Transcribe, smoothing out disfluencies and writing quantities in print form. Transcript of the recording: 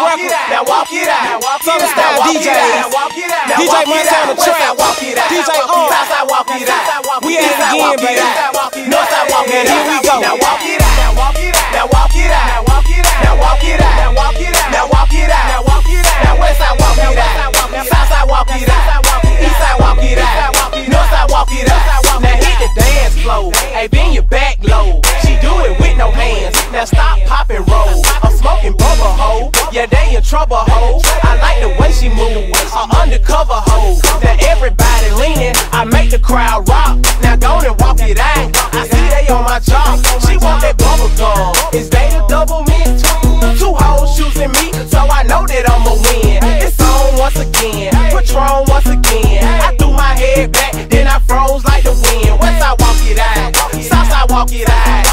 record. Now walk it out. Southern style DJ. DJ Montana Trap. DJ Southside walk it out. We at it again, baby. Northside walk it out. Here we go. Now walk it out. Now walk it out. Now walk it out. Now walk it out. Now walk it out. Now walk it out. Now walk it out. Now walk it out. Now westside walk it out. Southside walk it out. Eastside walk it out. Northside walk it out. Now hit the dance floor. Hey, bend your back low. She do it with no hands. Now stop, pop and roll. I'm smoking bubble hoe. Yeah, they in trouble hoe. I like the way she move. Undercover hoe. Now everybody leaning. I make the crowd rock. Now go and walk it out. I see they on my job. She want that bubble gum. Is they the double mint? Two hoes choosing me, so I know that I'ma win. It's on once again. Patron once again. I threw my head back, then I froze like the wind. Westside walk it out. Southside walk it out.